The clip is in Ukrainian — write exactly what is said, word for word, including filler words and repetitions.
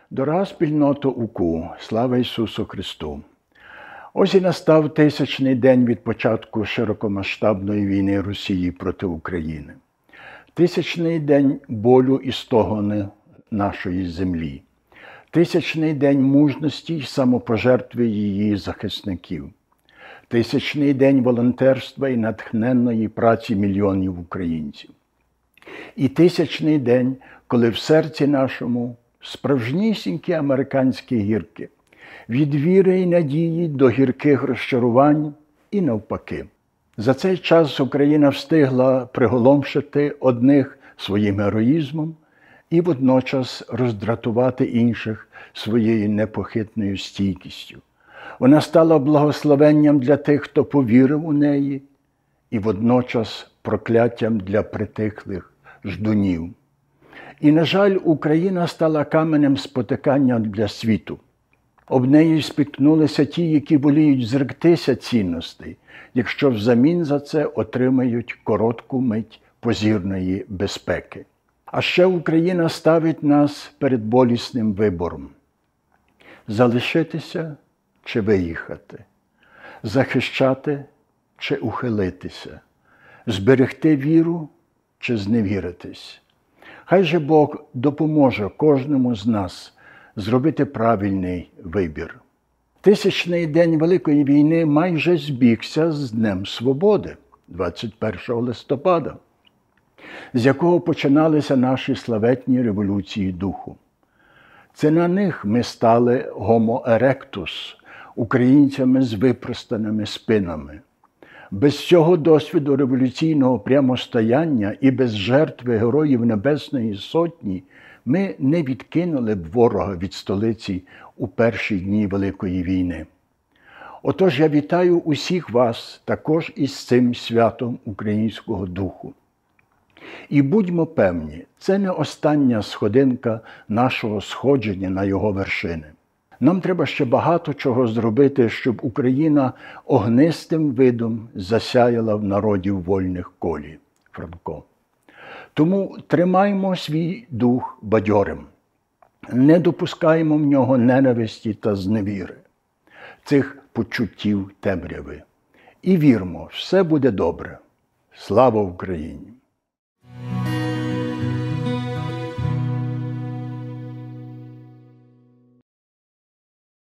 Дорога спільнота УКУ, слава Ісусу Христу! Ось і настав тисячний день від початку широкомасштабної війни Росії проти України. Тисячний день болю і стогони нашої землі. Тисячний день мужності й самопожертви її захисників. Тисячний день волонтерства і натхненної праці мільйонів українців. І тисячний день, коли в серці нашому справжнісінькі американські гірки, від віри і надії до гірких розчарувань і навпаки. За цей час Україна встигла приголомшити одних своїм героїзмом і водночас роздратувати інших своєю непохитною стійкістю. Вона стала благословенням для тих, хто повірив у неї, і водночас прокляттям для притихлих ждунів. І, на жаль, Україна стала каменем спотикання для світу. Об неї спіткнулися ті, які воліють зректися цінностей, якщо взамін за це отримають коротку мить позірної безпеки. А ще Україна ставить нас перед болісним вибором – залишитися чи виїхати, захищати чи ухилитися, зберегти віру чи зневіритись. Хай же Бог допоможе кожному з нас зробити правильний вибір. Тисячний день Великої війни майже збігся з Днем Свободи, двадцять першого листопада, з якого починалися наші славетні революції духу. Це на них ми стали Homo erectus, українцями з випростаними спинами. Без цього досвіду революційного прямостояння і без жертви Героїв Небесної Сотні ми не відкинули б ворога від столиці у перші дні Великої війни. Отож я вітаю усіх вас також із цим святом українського духу. І будьмо певні, це не остання сходинка нашого сходження на його вершини. Нам треба ще багато чого зробити, щоб Україна огнистим видом засяяла в народів вольних колі. Франко. Тому тримаймо свій дух бадьорим, не допускаємо в нього ненависті та зневіри, цих почуттів темряви. І вірмо, все буде добре. Слава Україні!